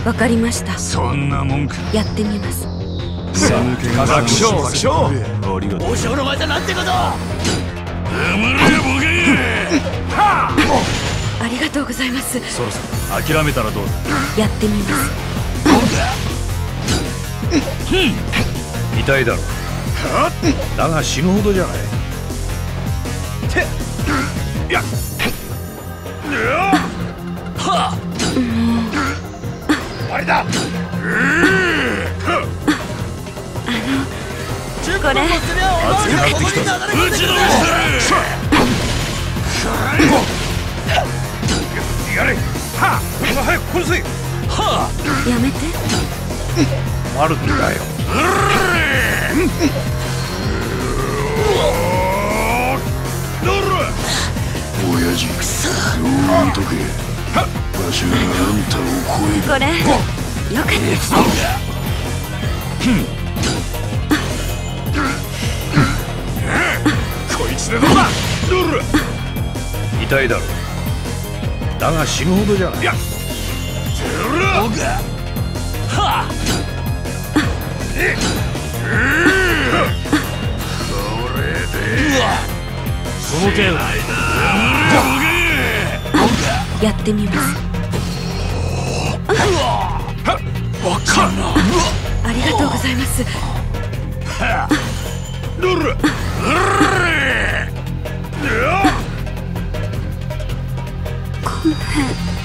わかりました。 そんなもんか。 やってみます。 爆笑王将の技なんてこと。 ありがとうございます。 そろそろ諦めたらどうだ。 やってみます。 痛いだろう。だが死ぬほどじゃない。やっはっ終わりだ。 これ熱くなってきたぞ。打ちのめせやれ。はっ早く殺せ。はっやめて。 あるんだよ。 親父、よう見とけ。わしはあんたを超える。 これよかった。 こいつでどうだ。痛いだろう。だが死ぬほどじゃない。やっはっその剣やってみます。 わかんな。 ありがとうございます。ごめん。